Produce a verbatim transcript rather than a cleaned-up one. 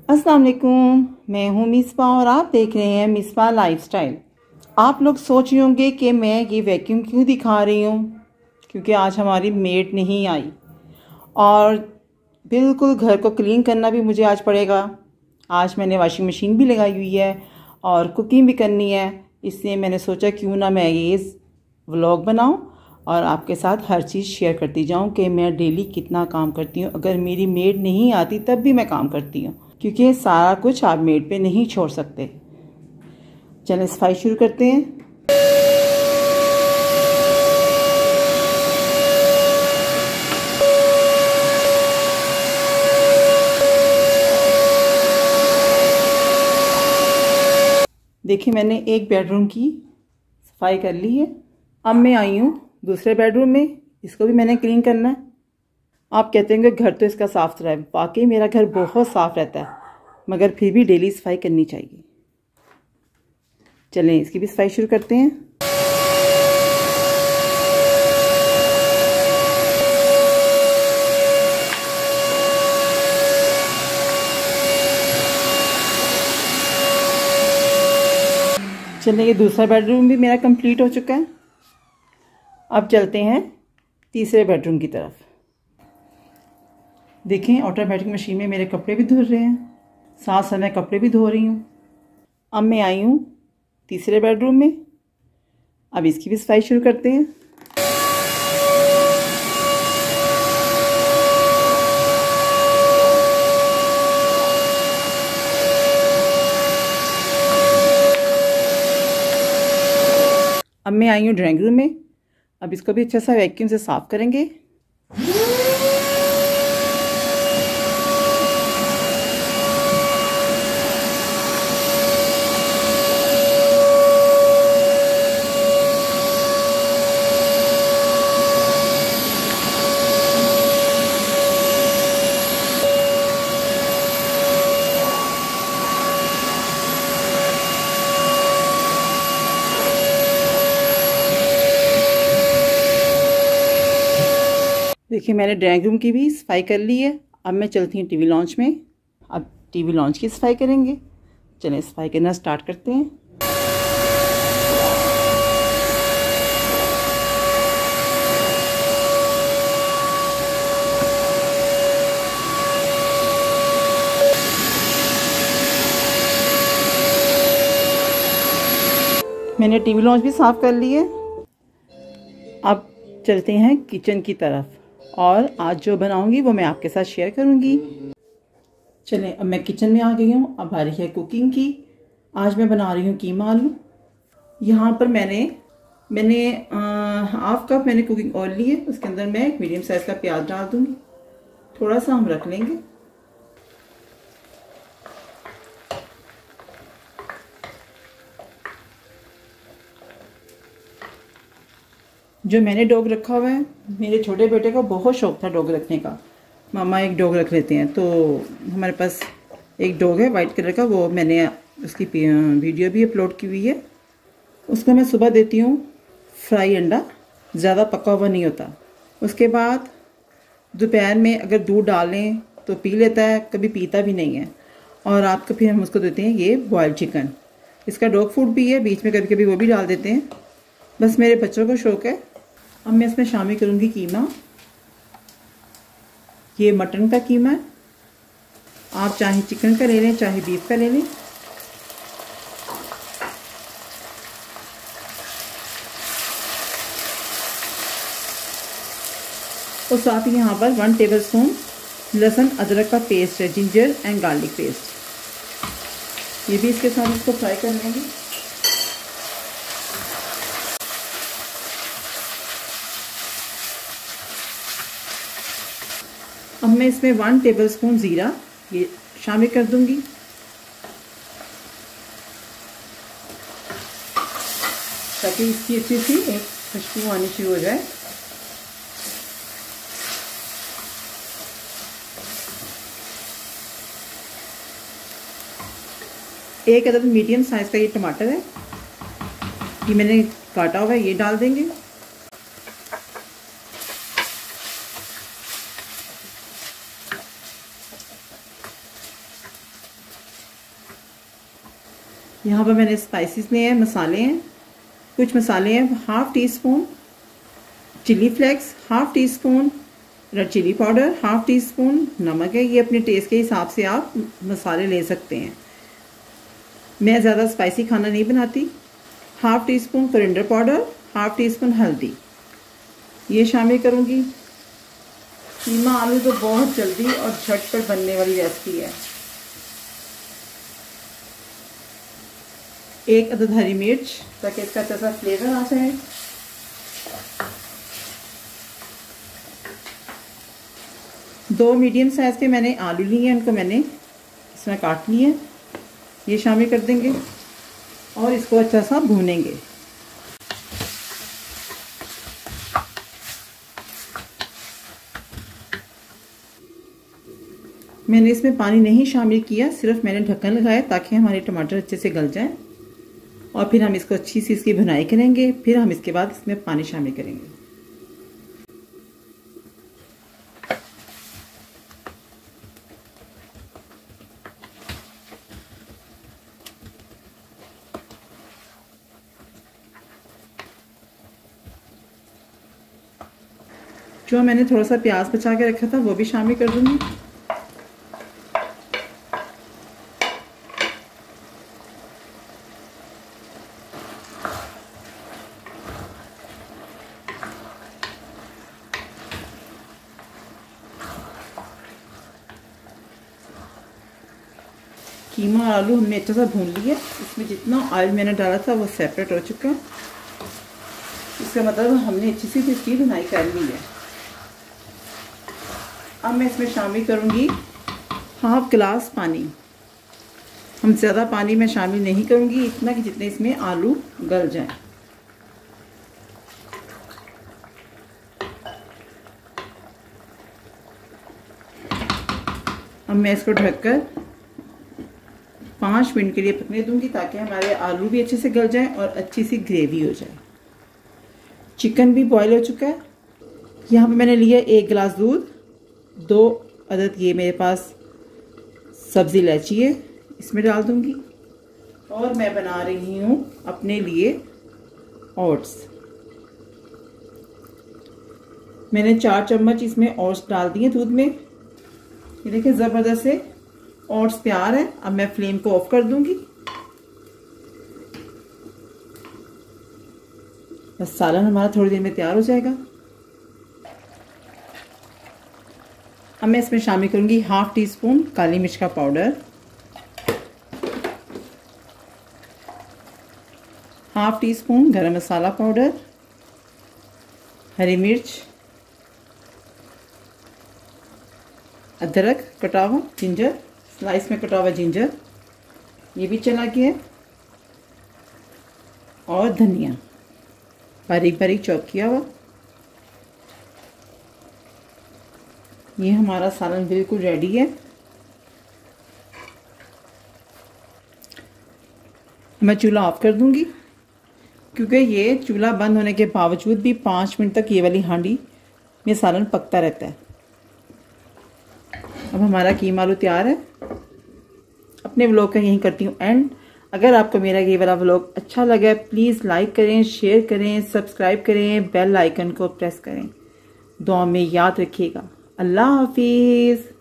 अस्सलाम वालेकुम, मैं हूँ मिसबा और आप देख रहे हैं मिसबा लाइफस्टाइल। आप लोग सोच रहे होंगे कि मैं ये वैक्यूम क्यों दिखा रही हूँ, क्योंकि आज हमारी मेड नहीं आई और बिल्कुल घर को क्लीन करना भी मुझे आज पड़ेगा। आज मैंने वॉशिंग मशीन भी लगाई हुई है और कुकिंग भी करनी है, इसलिए मैंने सोचा क्यों ना मैं ये व्लॉग बनाऊँ और आपके साथ हर चीज़ शेयर करती जाऊँ कि मैं डेली कितना काम करती हूँ। अगर मेरी मेड नहीं आती तब भी मैं काम करती हूँ, क्योंकि सारा कुछ आप मेड पे नहीं छोड़ सकते। चलें सफाई शुरू करते हैं। देखिए, मैंने एक बेडरूम की सफाई कर ली है। अब मैं आई हूँ दूसरे बेडरूम में, इसको भी मैंने क्लीन करना है। आप कहते हैं कि घर तो इसका साफ़ सुथरा है, वाकई मेरा घर बहुत साफ़ रहता है, मगर फिर भी डेली सफाई करनी चाहिए। चलें इसकी भी सफाई शुरू करते हैं। चलिए, ये दूसरा बेडरूम भी मेरा कंप्लीट हो चुका है। अब चलते हैं तीसरे बेडरूम की तरफ। देखें, ऑटोमेटिक मशीन में मेरे कपड़े भी धुल रहे हैं, साथ साथ मैं कपड़े भी धो रही हूँ। अब मैं आई हूँ तीसरे बेडरूम में, अब इसकी भी सफाई शुरू करते हैं। अब मैं आई हूँ ड्राइंग रूम में, अब इसको भी अच्छा सा वैक्यूम से साफ करेंगे। देखिए, मैंने ड्राइंग रूम की भी सफाई कर ली है। अब मैं चलती हूँ टीवी लॉन्च में, अब टीवी लॉन्च की सफाई करेंगे। चलें सफाई करना स्टार्ट करते हैं। मैंने टीवी लॉन्च भी साफ़ कर ली है। अब चलते हैं किचन की तरफ, और आज जो बनाऊंगी वो मैं आपके साथ शेयर करूंगी। चलें, अब मैं किचन में आ गई हूँ। अब बारी है कुकिंग की। आज मैं बना रही हूँ कीमा आलू। यहाँ पर मैंने मैंने हाफ कप मैंने कुकिंग ऑयल ली है, उसके अंदर मैं एक मीडियम साइज़ का प्याज डाल दूँगी। थोड़ा सा हम रख लेंगे। जो मैंने डॉग रखा हुआ है, मेरे छोटे बेटे को बहुत शौक था डॉग रखने का। मामा एक डॉग रख लेते हैं, तो हमारे पास एक डॉग है वाइट कलर का, वो मैंने उसकी वीडियो भी अपलोड की हुई है। उसको मैं सुबह देती हूँ फ्राई अंडा, ज़्यादा पका हुआ नहीं होता। उसके बाद दोपहर में अगर दूध डालें तो पी लेता है, कभी पीता भी नहीं है। और रात को फिर हम उसको देते हैं ये बॉयल्ड चिकन। इसका डॉग फूड भी है, बीच में कभी कभी वो भी डाल देते हैं। बस मेरे बच्चों को शौक है। अब मैं इसमें शामिल करूँगी कीमा। ये मटन का कीमा है, आप चाहे चिकन का ले लें चाहे बीफ का ले लें। और साथ ही यहाँ पर वन टेबलस्पून लहसुन अदरक का पेस्ट है, जिंजर एंड गार्लिक पेस्ट। ये भी इसके साथ इसको फ्राई कर लेंगे। अब मैं इसमें वन टेबलस्पून ज़ीरा ये शामिल कर दूंगी। ताकि इसकी अच्छी सी एक खुशबू आनी शुरू हो जाए। एक अदद मीडियम साइज़ का ये टमाटर है, ये मैंने काटा हुआ है, ये डाल देंगे। यहाँ पर मैंने स्पाइसेस लिए हैं, मसाले हैं। कुछ मसाले हैं, half teaspoon chilli flakes, half teaspoon red chilli powder, half teaspoon नमक है। ये अपने टेस्ट के हिसाब से आप मसाले ले सकते हैं। मैं ज़्यादा स्पाइसी खाना नहीं बनाती। Half teaspoon coriander powder, half teaspoon हल्दी ये शामिल करूँगी। कीमा आलू तो बहुत जल्दी और झटपट बनने वाली रेसिपी है। एक अदद हरी मिर्च ताकि इसका अच्छा सा फ्लेवर आ जाए। दो मीडियम साइज़ के मैंने आलू लिए हैं, उनको मैंने इसमें काट लिए हैं, ये शामिल कर देंगे और इसको अच्छा सा भूनेंगे। मैंने इसमें पानी नहीं शामिल किया, सिर्फ मैंने ढक्कन लगाया ताकि हमारे टमाटर अच्छे से गल जाएं और फिर हम इसको अच्छी सी इसकी भुनाई करेंगे। फिर हम इसके बाद इसमें पानी शामिल करेंगे। जो मैंने थोड़ा सा प्याज बचा के रखा था वो भी शामिल कर दूंगी। कीमा और आलू हमने अच्छा सा भून लिया। इसमें जितना ऑयल मैंने डाला था वो सेपरेट हो चुका। इसका मतलब हमने अच्छी सी इसकी भुनाई कर ली है। अब मैं इसमें शामिल करूँगी हाफ गिलास पानी। हम ज़्यादा पानी में शामिल नहीं करूँगी, इतना कि जितने इसमें आलू गल जाएं। अब मैं इसको ढककर पाँच मिनट के लिए पकने दूंगी ताकि हमारे आलू भी अच्छे से गल जाएं और अच्छी सी ग्रेवी हो जाए। चिकन भी बॉईल हो चुका है। यहाँ पे मैंने लिया एक गिलास दूध, दो अदद ये मेरे पास सब्ज़ी इलायची है, इसमें डाल दूंगी। और मैं बना रही हूँ अपने लिए ओट्स। मैंने चार चम्मच इसमें ओट्स डाल दिए दूध में। ये देखिए ज़बरदस्त से ओट्स तैयार है। अब मैं फ्लेम को ऑफ कर दूंगी। बस सालन हमारा थोड़ी देर में तैयार हो जाएगा। अब मैं इसमें शामिल करूंगी हाफ टी स्पून काली मिर्च का पाउडर, हाफ टी स्पून गरम मसाला पाउडर, हरी मिर्च, अदरक कटा हुआ, जिंजर स्लाइस में कटा हुआ जिंजर ये भी चला गया, और धनिया बारीक बारीक चॉप किया हुआ। ये हमारा सालन बिल्कुल रेडी है। मैं चूल्हा ऑफ कर दूंगी क्योंकि ये चूल्हा बंद होने के बावजूद भी पाँच मिनट तक ये वाली हांडी में सालन पकता रहता है। अब हमारा कीमा आलू तैयार है। अपने व्लॉग का यहीं करती हूँ एंड। अगर आपको मेरा ये वाला व्लॉग अच्छा लगा प्लीज़ लाइक करें, शेयर करें, सब्सक्राइब करें, बेल आइकन को प्रेस करें। दुआ में याद रखिएगा। अल्लाह हाफिज़।